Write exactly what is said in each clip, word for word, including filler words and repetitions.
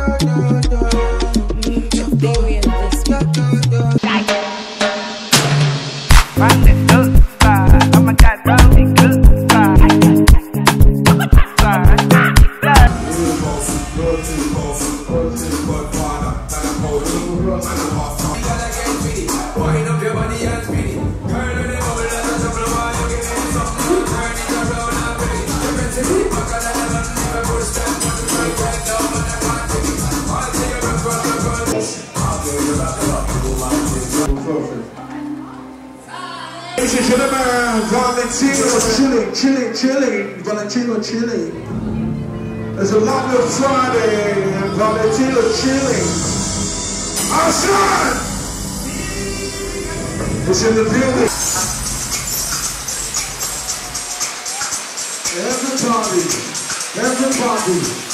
Ladies and gentlemen, Valentino chilling, chilling, chilling, Valentino chilling. There's a lovely Friday and Valentino chilling. Hassan! It's in the building. Everybody, everybody.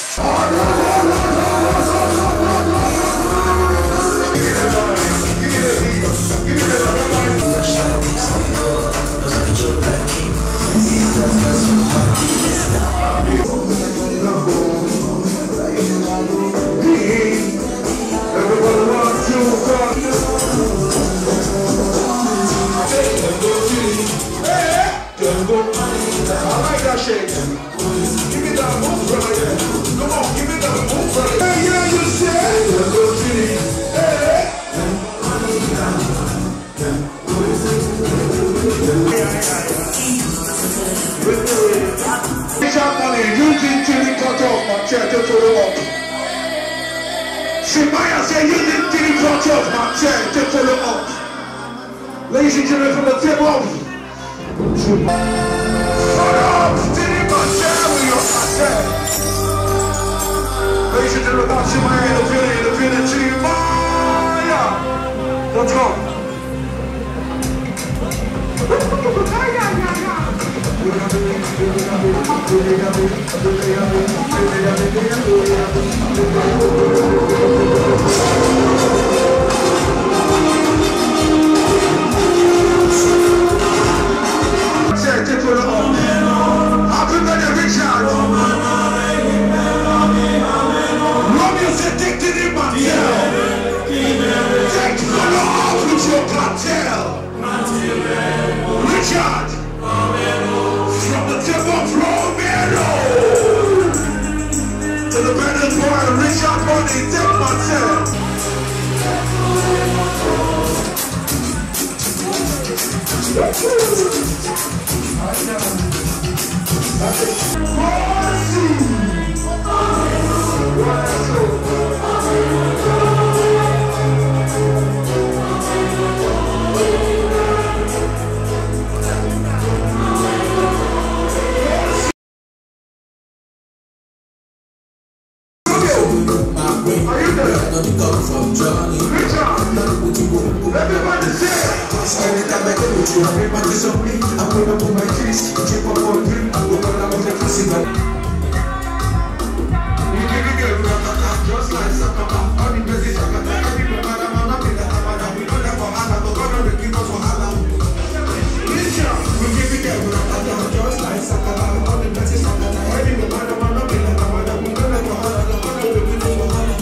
I like that shit. Give me that move right there. Come on, give me that move right there. Hey, yeah, you say. Hey. Richard Money, using chili cut off my chair to follow up. Shemaya said using chili cut off my chair to follow up. Ladies and gentlemen, from the table. Shut up! Stealing my chair with your chair. Ladies and gentlemen, that's Shemaya in the building, in the building, Shemaya! Let's go. Richard, from the tip of Romero to the better boy, Richard Money, take myself. Everybody say everybody say me. I'm gonna put my kiss. Keep up on me. I'm gonna put the festival. You give me the rock, just like Sakaba. All the places I can take people, but I'm not in the Havana. We don't have a Hana, but we're gonna keep us for Hana. Listen, we give me the rock, just like Sakaba. All the places I can take people, but I'm not in the Havana. We don't have a Hana, but we're gonna keep us for Hana.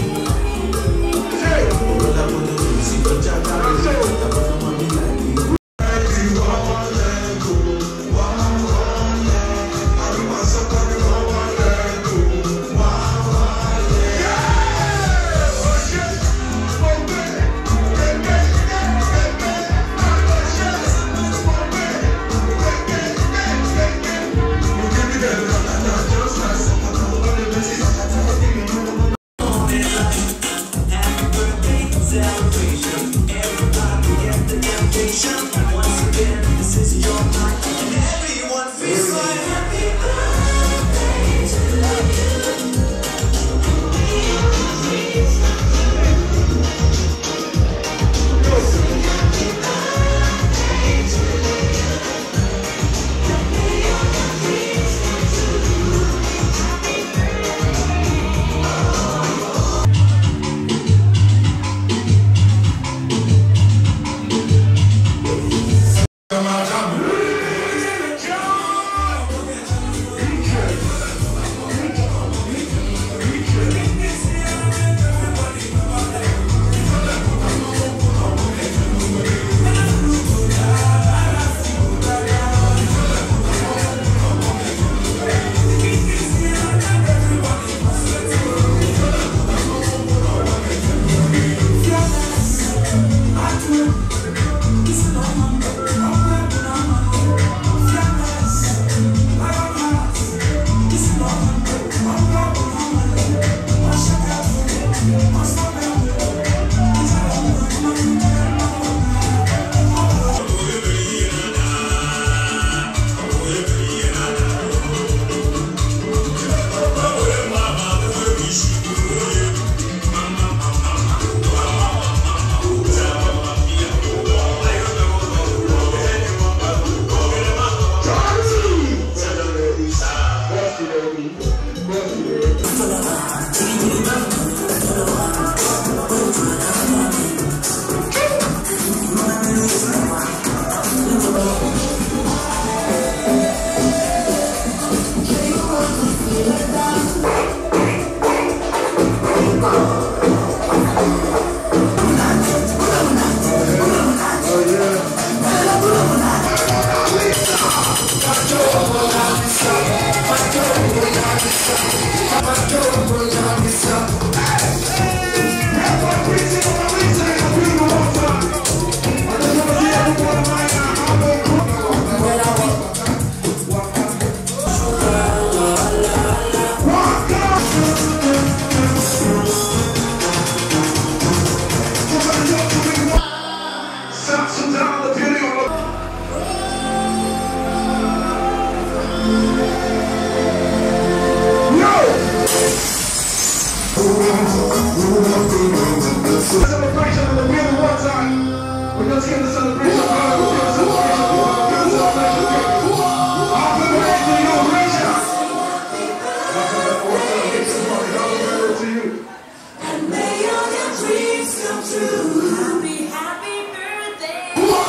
Celebration of the real one time. We're just getting the celebration of God. We're getting the celebration of God. We're getting the celebration of God. Happy birthday to you, Richard. Happy birthday to you. And may all your dreams come true. Happy, happy birthday.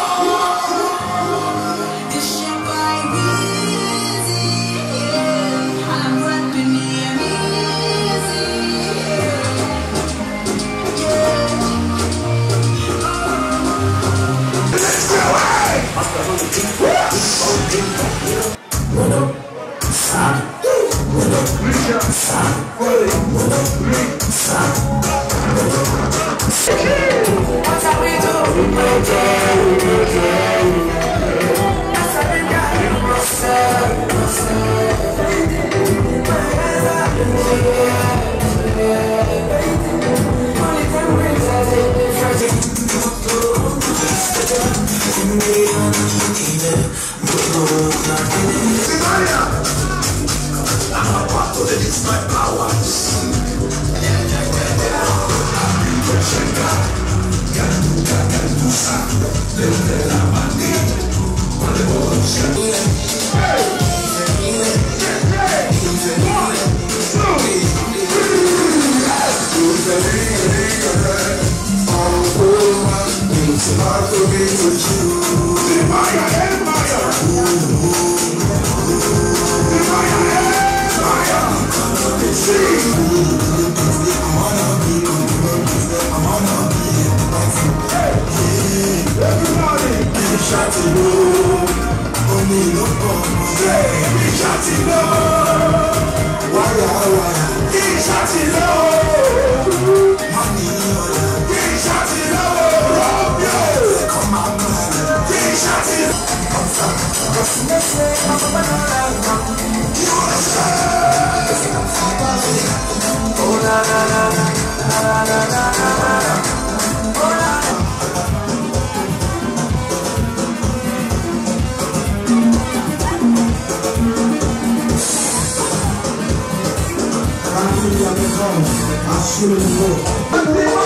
This shall be easy. I'm running near easy. What are we doing? It's my powers. I should have known.